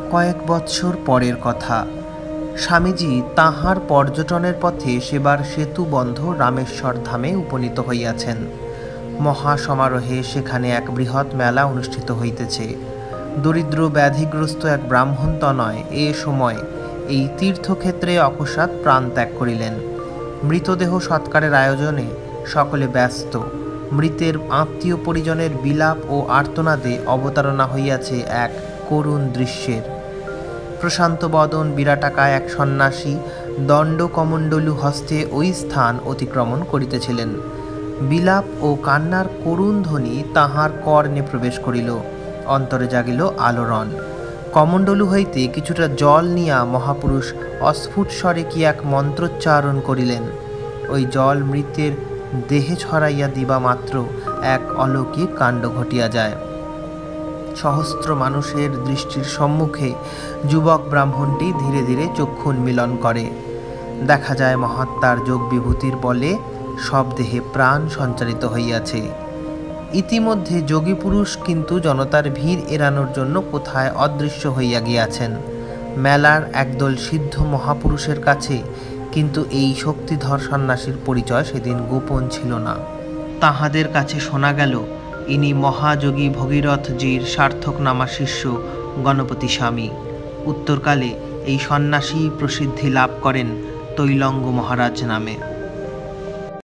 কয়েক বৎসর পরের কথা। স্বামীজি তাঁহার পর্যটনের পথে সেবার সেতুবন্ধ রামেশ্বর ধামে উপনীত হইয়াছেন। মহাসমারোহে সেখানে এক বৃহৎ মেলা অনুষ্ঠিত হইতেছে। দরিদ্র ব্যাধিগ্রস্ত এক ব্রাহ্মণ তনয় এ সময় এই তীর্থক্ষেত্রে অকস্মাৎ প্রাণ ত্যাগ করিলেন। মৃতদেহ সৎকারের আয়োজনে সকলে ব্যস্ত। মৃতের আত্মীয় পরিজনের বিলাপ ও আর্তনাদে অবতারণা হইয়াছে এক করুণ দৃশ্যের। প্রশান্ত বদন বিরাটাকায় এক সন্ন্যাসী দণ্ডকমণ্ডলু হস্তে ওই স্থান অতিক্রমণ করিতেছিলেন। বিলাপ ও কান্নার করুণ ধ্বনি তাহার কর্ণে প্রবেশ করিল। অন্তরে জাগিল আলোড়ন। কমণ্ডলু হইতে কিছুটা জল নিয়া মহাপুরুষ অস্ফুট স্বরে কি এক মন্ত্রোচ্চারণ করিলেন। ওই জল মৃতের দেহে ছড়াইয়া দিবা মাত্র এক অলৌকিক কাণ্ড ঘটিয়া যায়। সহস্র মানুষের দৃষ্টির সম্মুখে যুবক ব্রাহ্মণটি ধীরে ধীরে চক্ষু উন্মীলন করে। দেখা যায় মহাত্মার যোগ বিভূতির বলে সব দেহে প্রাণ সঞ্চারিত হইয়াছে। ইতিমধ্যে যোগী পুরুষ কিন্তু জনতার ভিড় এড়ানোর জন্য কোথায় অদৃশ্য হইয়া গিয়াছেন। মেলার একদল সিদ্ধ মহাপুরুষের কাছে কিন্তু এই শক্তিধর সন্ন্যাসীর পরিচয় সেদিন গোপন ছিল না। তাহাদের কাছে শোনা গেল ইনি মহাযোগী ভগীরথজির সার্থকনামা শিষ্য গণপতি স্বামী। উত্তরকালে এই সন্ন্যাসী প্রসিদ্ধি লাভ করেন তৈলঙ্গ মহারাজ নামে।